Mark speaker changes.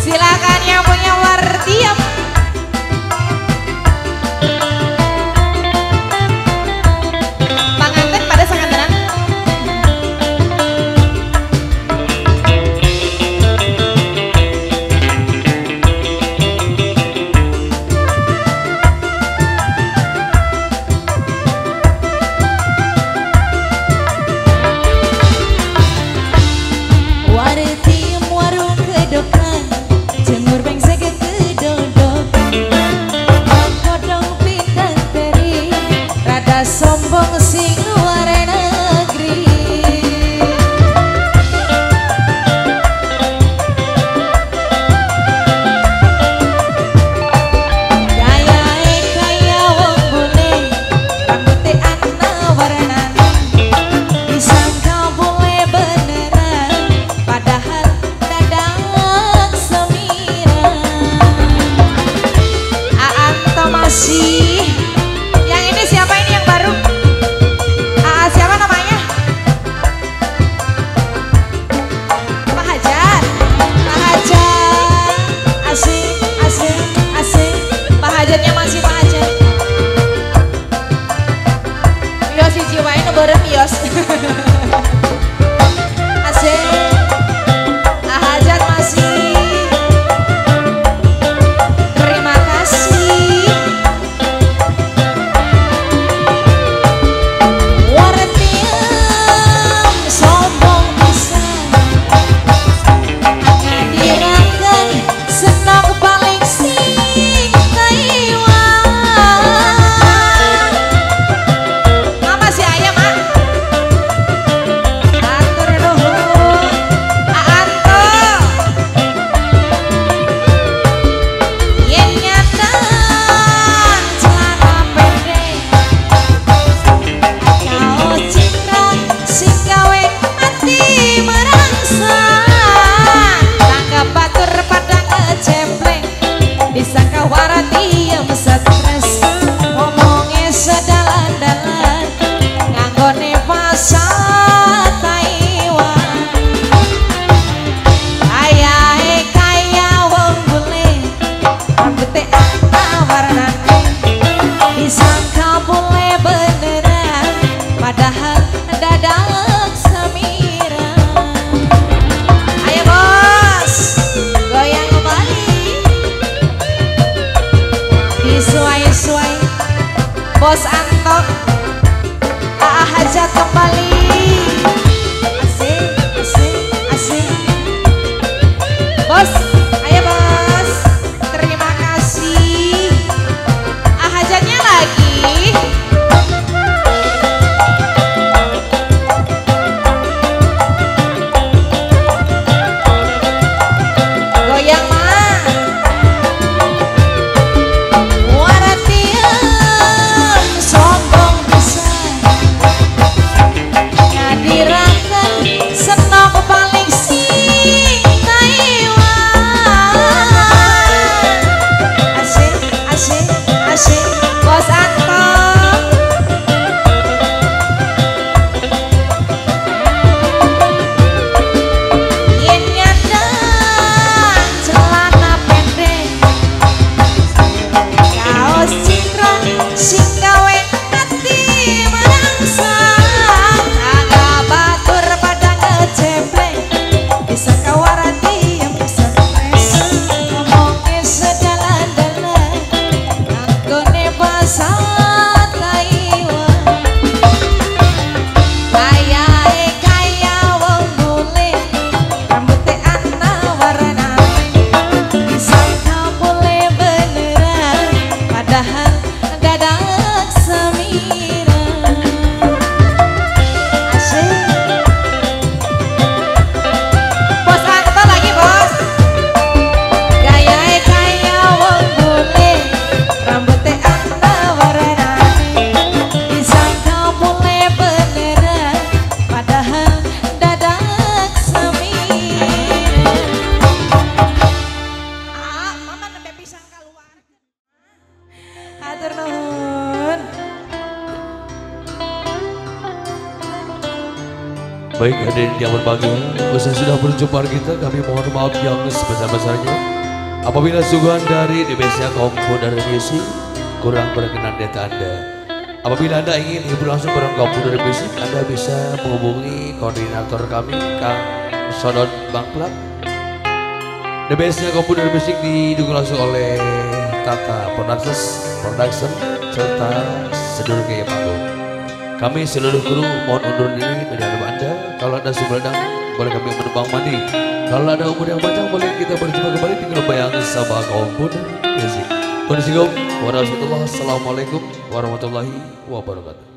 Speaker 1: Silakan yang punya wardiam. Panganten pada sangantenan.
Speaker 2: Wardiam warung kedokan, jemur bengse kedodok. Kodong pindah teri, rada sombong sing luar negeri. Gayae kaya wong bule, rambute ana warnane, disangka bule beneran, padahal dadak semiran.
Speaker 1: Aanto masih. Yang ini siapa ini yang baru? Siapa namanya? Pak Hajar. Pak Hajar. Asik, asik, asik. Pak Hajarnya masih Pak Hajar. Yos si jiwain bareng Yos. Asik. Pak Hajar masih. Terima kasih.
Speaker 2: Wardiam sombong pisan, ngandiraken seneng paling sing Taiwan.
Speaker 1: Mama si ayam ah. Atur nuhun. Aanto.
Speaker 2: Yen nyandan celana pendek, kau cingkrang sing gawe ati merangsang.
Speaker 1: Tangga batur pada ngecempleng.
Speaker 2: Disangka wardiam stres, ngomongnya sedalan-dalan, nganggone pasar Taiwan. Ayahe kaya wong bule, rambute ana warnane, disangka bule beneran, padahal dadak semiran.
Speaker 1: Ayo bos. Goyang kembali. Disuai-suai. Bos Anto. Hajar kembali. Asik, asik, asik. Bos, ayo bos. Terima kasih. Hajarnya lagi. Goyang mah.
Speaker 2: Wardiam sombong pisan,
Speaker 3: Baik hadirin yang berbahagia, usai sudah berjumpa kita, kami mohon maaf yang sebesar-besarnya apabila suguhan dari DBSnya Komputer Music kurang berkenan di Anda. Apabila Anda ingin hibur langsung bareng Komputer Music, Anda bisa menghubungi koordinator kami, Kang Sodon Bangplak. DBSnya Komputer Music didukung langsung oleh Tata Production serta Sedulur Gaya Panggung. Kami seluruh kru mohon undur diri dari hadapan Anda. Kalau ada sumber boleh kami menumpang mandi. Kalau ada umur yang panjang boleh kita berjumpa kembali di grup yang sama Komputer Music. Assalamualaikum warahmatullahi wabarakatuh.